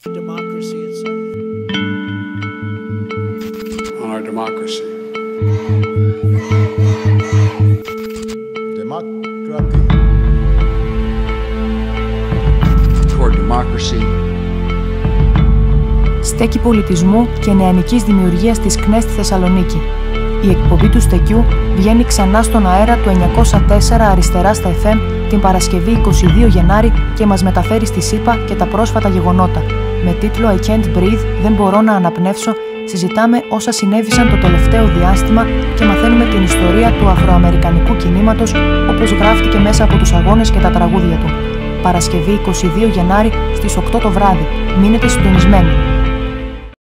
democracy itself. On our democracy. Democracy. Toward democracy. Στέκη πολιτισμού και νεανικής δημιουργίας της ΚΝΕΣ στη Θεσσαλονίκη. Η εκπομπή του Στεκιού βγαίνει ξανά στον αέρα του 904 αριστερά στα FM την Παρασκευή 22 Γενάρη και μας μεταφέρει στη ΣΥΠΑ και τα πρόσφατα γεγονότα. Με τίτλο I Can't Breathe, δεν μπορώ να αναπνεύσω, συζητάμε όσα συνέβησαν το τελευταίο διάστημα και μαθαίνουμε την ιστορία του αφροαμερικανικού κινήματος όπως γράφτηκε μέσα από τους αγώνες και τα τραγούδια του. Παρασκευή 22 Γενάρη στις 8 το βράδυ. Μείνετε συντονισμένοι.